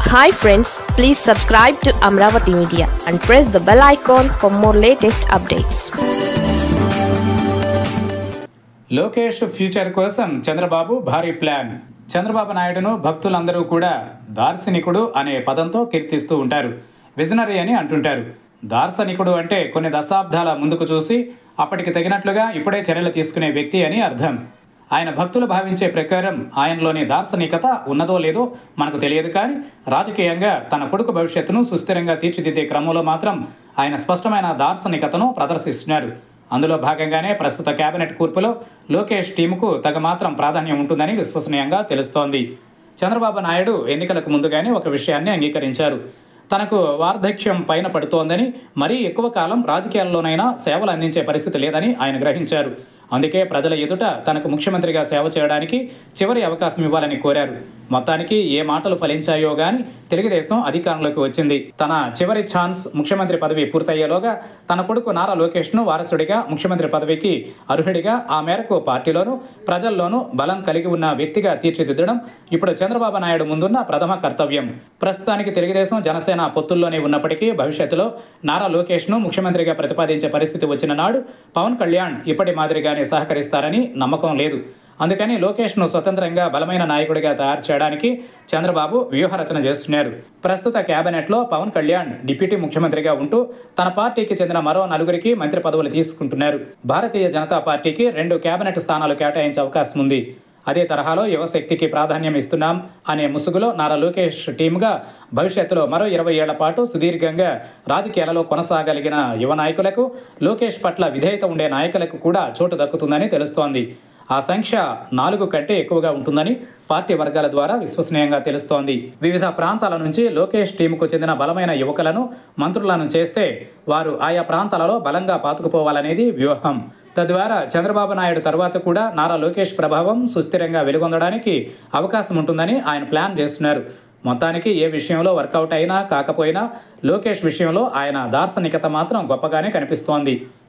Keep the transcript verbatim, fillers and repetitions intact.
Hi friends, please subscribe to Amravati Media and press the bell icon for more latest updates. Lokesh future కోసం చంద్రబాబు భారీ plan. Chandrababu నాయుడును భక్తులందరూ కూడా దార్శనికుడు అనే పదంతో కీర్తిస్తూ ఉంటారు. విజనరీ అని అంటుంటారు. దార్శనికుడు అంటే కొన్ని దశాబ్దాల ముందుకు చూసి అప్పటికి తగినట్లుగా ఇప్పుడే చర్యలు తీసుకునే వ్యక్తి అని అర్థం. ఆయన భక్తులు భావించే ప్రకారం ఆయనలోని దార్శనికత ఉన్నదో లేదో మనకు తెలియదు, కానీ రాజకీయంగా తన కొడుకు భవిష్యత్తును సుస్థిరంగా తీర్చిదిద్దే క్రమంలో మాత్రం ఆయన స్పష్టమైన దార్శనికతను ప్రదర్శిస్తున్నారు. అందులో భాగంగానే ప్రస్తుత కేబినెట్ కూర్పులో లోకేష్ టీముకు తగ మాత్రం ప్రాధాన్యం ఉంటుందని విశ్వసనీయంగా తెలుస్తోంది. చంద్రబాబు నాయుడు ఎన్నికలకు ముందుగానే ఒక విషయాన్ని అంగీకరించారు. తనకు వార్ధక్యం పైన పడుతోందని, మరీ ఎక్కువ కాలం రాజకీయాల్లోనైనా సేవలు అందించే పరిస్థితి లేదని ఆయన గ్రహించారు. అందుకే ప్రజల ఎదుట తనకు ముఖ్యమంత్రిగా సేవ చేయడానికి చివరి అవకాశం ఇవ్వాలని కోరారు. మొత్తానికి ఏ మాటలు ఫలించాయో గాని తెలుగుదేశం అధికారంలోకి వచ్చింది. తన చివరి ఛాన్స్ ముఖ్యమంత్రి పదవి పూర్తయ్యేలోగా తన కొడుకు నారా లోకేష్ను వారసుడిగా ముఖ్యమంత్రి పదవికి అర్హుడిగా, ఆ మేరకు పార్టీలోనూ ప్రజల్లోనూ బలం కలిగి ఉన్న వ్యక్తిగా తీర్చిదిద్దడం ఇప్పుడు చంద్రబాబు నాయుడు ముందున్న ప్రథమ కర్తవ్యం. ప్రస్తుతానికి తెలుగుదేశం జనసేన పొత్తుల్లోనే ఉన్నప్పటికీ భవిష్యత్తులో నారా లోకేష్ను ముఖ్యమంత్రిగా ప్రతిపాదించే పరిస్థితి వచ్చిన నాడు పవన్ కళ్యాణ్ ఇప్పటి మాదిరిగానే సహకరిస్తారని నమ్మకం లేదు. అందుకని లోకేష్ను స్వతంత్రంగా బలమైన నాయకుడిగా తయారు చేయడానికి చంద్రబాబు వ్యూహరచన చేస్తున్నారు. ప్రస్తుత కేబినెట్లో పవన్ కళ్యాణ్ డిప్యూటీ ముఖ్యమంత్రిగా ఉంటూ తన పార్టీకి చెందిన మరో నలుగురికి మంత్రి పదవులు తీసుకుంటున్నారు. భారతీయ జనతా పార్టీకి రెండు కేబినెట్ స్థానాలు కేటాయించే అవకాశం ఉంది. అదే తరహాలో యువశక్తికి ప్రాధాన్యం ఇస్తున్నాం అనే ముసుగులో నారా లోకేష్ టీమ్గా భవిష్యత్తులో మరో ఇరవై ఏళ్ల పాటు సుదీర్ఘంగా రాజకీయాలలో కొనసాగలిగిన యువ నాయకులకు, లోకేష్ పట్ల విధేయత ఉండే నాయకులకు కూడా చోటు దక్కుతుందని తెలుస్తోంది. ఆ సంఖ్య నాలుగు కంటే ఎక్కువగా ఉంటుందని పార్టీ వర్గాల ద్వారా విశ్వసనీయంగా తెలుస్తోంది. వివిధ ప్రాంతాల నుంచి లోకేష్ టీముకు చెందిన బలమైన యువకులను మంత్రులను చేస్తే వారు ఆయా ప్రాంతాలలో బలంగా పాతుకుపోవాలనేది వ్యూహం. తద్వారా చంద్రబాబు నాయుడు తర్వాత కూడా నారా లోకేష్ ప్రభావం సుస్థిరంగా వెలుగొందడానికి అవకాశం ఉంటుందని ఆయన ప్లాన్ చేస్తున్నారు. మొత్తానికి ఏ విషయంలో వర్కౌట్ అయినా కాకపోయినా లోకేష్ విషయంలో ఆయన దార్శనికత మాత్రం గొప్పగానే కనిపిస్తోంది.